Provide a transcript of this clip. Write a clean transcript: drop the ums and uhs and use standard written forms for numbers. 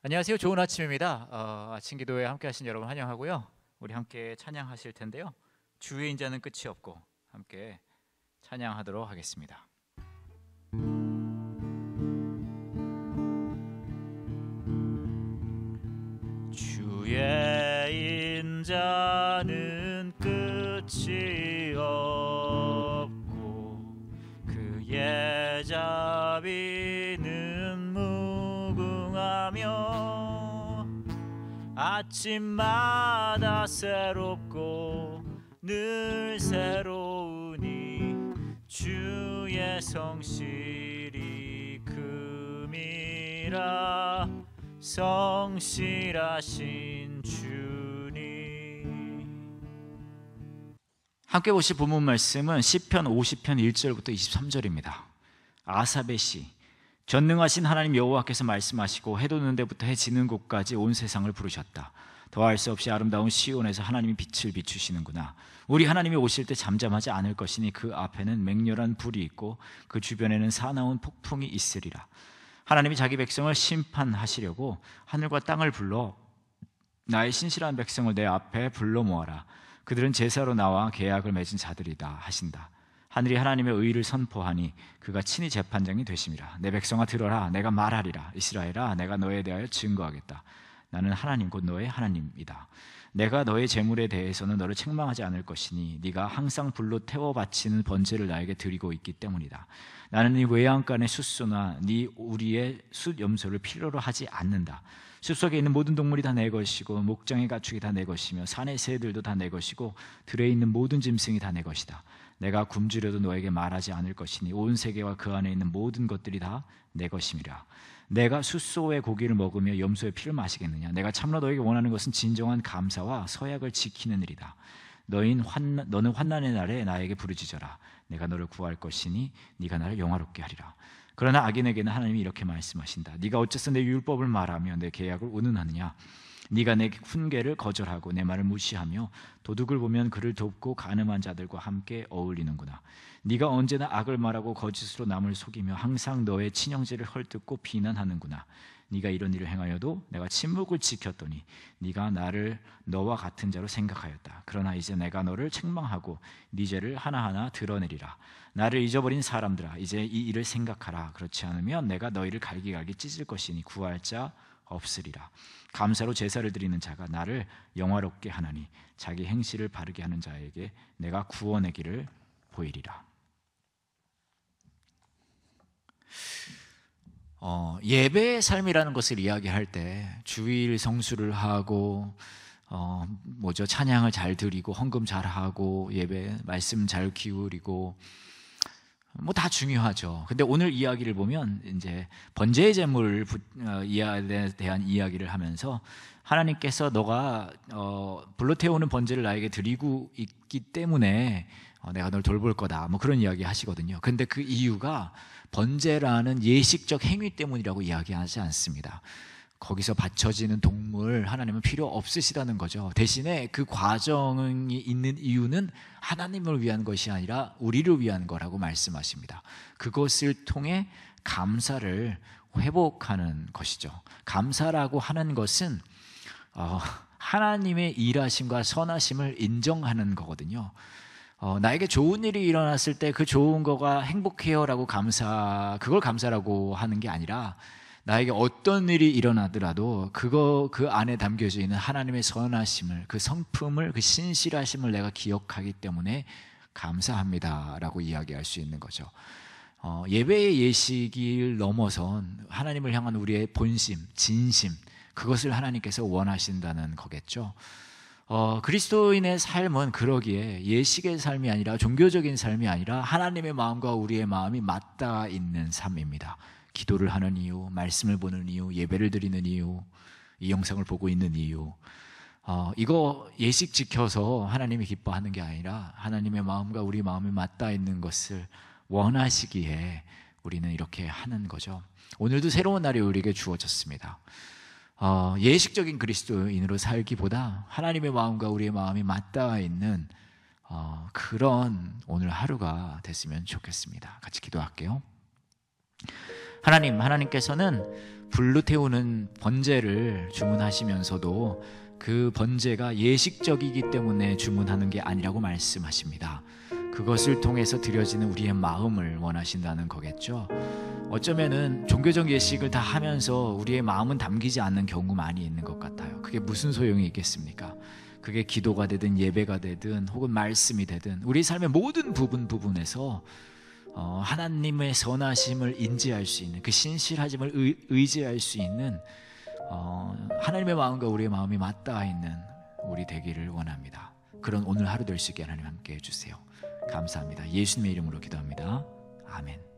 안녕하세요. 좋은 아침입니다. 아침 기도에 함께 하신 여러분 환영하고요. 우리 함께 찬양하실 텐데요. 주의 인자는 끝이 없고 함께 찬양하도록 하겠습니다. 주의 인자는 끝이 없고 그의 자비는 무궁하며 아침마다 새롭고 늘 새로우니 주의 성실이 금이라. 성실하신 주님. 함께 보실 본문 말씀은 시편 50편 1절부터 23절입니다. 아삽의 시. 전능하신 하나님 여호와께서 말씀하시고 해 돋는 데부터 해 지는 곳까지 온 세상을 부르셨다. 더할 수 없이 아름다운 시온에서 하나님이 빛을 비추시는구나. 우리 하나님이 오실 때 잠잠하지 않을 것이니 그 앞에는 맹렬한 불이 있고 그 주변에는 사나운 폭풍이 있으리라. 하나님이 자기 백성을 심판하시려고 하늘과 땅을 불러 나의 신실한 백성을 내 앞에 불러 모아라. 그들은 제사로 나와 계약을 맺은 자들이다 하신다. 하늘이 하나님의 의를 선포하니 그가 친히 재판장이 되심이라. 내 백성아 들어라. 내가 말하리라. 이스라엘아 내가 너에 대하여 증거하겠다. 나는 하나님 곧 너의 하나님이다. 내가 너의 재물에 대해서는 너를 책망하지 않을 것이니 네가 항상 불로 태워 바치는 번제를 나에게 드리고 있기 때문이다. 나는 네 외양간의 숫소나 네 우리의 숫염소를 필요로 하지 않는다. 숲속에 있는 모든 동물이 다 내 것이고 목장의 가축이 다 내 것이며 산의 새들도 다 내 것이고 들에 있는 모든 짐승이 다 내 것이다. 내가 굶주려도 너에게 말하지 않을 것이니 온 세계와 그 안에 있는 모든 것들이 다 내 것임이라. 내가 숫소의 고기를 먹으며 염소의 피를 마시겠느냐. 내가 참으로 너에게 원하는 것은 진정한 감사와 서약을 지키는 일이다. 너는 환난의 날에 나에게 부르짖어라. 내가 너를 구할 것이니 네가 나를 영화롭게 하리라. 그러나 악인에게는 하나님이 이렇게 말씀하신다. 네가 어째서 내 율법을 말하며 내 계약을 운운하느냐. 네가 내 훈계를 거절하고 내 말을 무시하며 도둑을 보면 그를 돕고 간음한 자들과 함께 어울리는구나. 네가 언제나 악을 말하고 거짓으로 남을 속이며 항상 너의 친형제를 헐뜯고 비난하는구나. 네가 이런 일을 행하여도 내가 침묵을 지켰더니 네가 나를 너와 같은 자로 생각하였다. 그러나 이제 내가 너를 책망하고 네 죄를 하나하나 드러내리라. 나를 잊어버린 사람들아 이제 이 일을 생각하라. 그렇지 않으면 내가 너희를 갈기갈기 찢을 것이니 구할 자 없으리라. 감사로 제사를 드리는 자가 나를 영화롭게 하나니 자기 행실을 바르게 하는 자에게 내가 구원의 길을 보이리라. 예배의 삶이라는 것을 이야기할 때 주일 성수를 하고 찬양을 잘 드리고 헌금 잘 하고 예배 말씀 잘 기울이고 다 중요하죠. 근데 오늘 이야기를 보면 이제 번제의 제물에 대한 이야기를 하면서 하나님께서 너가 불로 태우는 번제를 나에게 드리고 있기 때문에 내가 널 돌볼 거다 그런 이야기 하시거든요. 근데 그 이유가 번제라는 예식적 행위 때문이라고 이야기하지 않습니다. 거기서 바쳐지는 동물 하나님은 필요 없으시다는 거죠. 대신에 그 과정이 있는 이유는 하나님을 위한 것이 아니라 우리를 위한 거라고 말씀하십니다. 그것을 통해 감사를 회복하는 것이죠. 감사라고 하는 것은 하나님의 일하심과 선하심을 인정하는 거거든요. 나에게 좋은 일이 일어났을 때 그 좋은 거가 행복해요라고 그걸 감사라고 하는 게 아니라 나에게 어떤 일이 일어나더라도 그 안에 담겨져 있는 하나님의 선하심을, 그 성품을, 그 신실하심을 내가 기억하기 때문에 감사합니다라고 이야기할 수 있는 거죠. 예배의 예식을 넘어선 하나님을 향한 우리의 본심, 진심, 그것을 하나님께서 원하신다는 거겠죠. 그리스도인의 삶은 그러기에 예식의 삶이 아니라 종교적인 삶이 아니라 하나님의 마음과 우리의 마음이 맞닿아 있는 삶입니다. 기도를 하는 이유, 말씀을 보는 이유, 예배를 드리는 이유, 이 영상을 보고 있는 이유, 이거 예식 지켜서 하나님이 기뻐하는 게 아니라 하나님의 마음과 우리 마음이 맞닿아 있는 것을 원하시기에 우리는 이렇게 하는 거죠. 오늘도 새로운 날이 우리에게 주어졌습니다. 예식적인 그리스도인으로 살기보다 하나님의 마음과 우리의 마음이 맞닿아 있는 그런 오늘 하루가 됐으면 좋겠습니다. 같이 기도할게요. 하나님께서는 불로 태우는 번제를 주문하시면서도 그 번제가 예식적이기 때문에 주문하는 게 아니라고 말씀하십니다. 그것을 통해서 드려지는 우리의 마음을 원하신다는 거겠죠. 어쩌면은 종교적 예식을 다 하면서 우리의 마음은 담기지 않는 경우 많이 있는 것 같아요. 그게 무슨 소용이 있겠습니까? 그게 기도가 되든 예배가 되든 혹은 말씀이 되든 우리 삶의 모든 부분에서 하나님의 선하심을 인지할 수 있는, 그 신실하심을 의지할 수 있는 하나님의 마음과 우리의 마음이 맞닿아 있는 우리 되기를 원합니다. 그런 오늘 하루 될 수 있게 하나님 함께 해주세요. 감사합니다. 예수님의 이름으로 기도합니다. 아멘.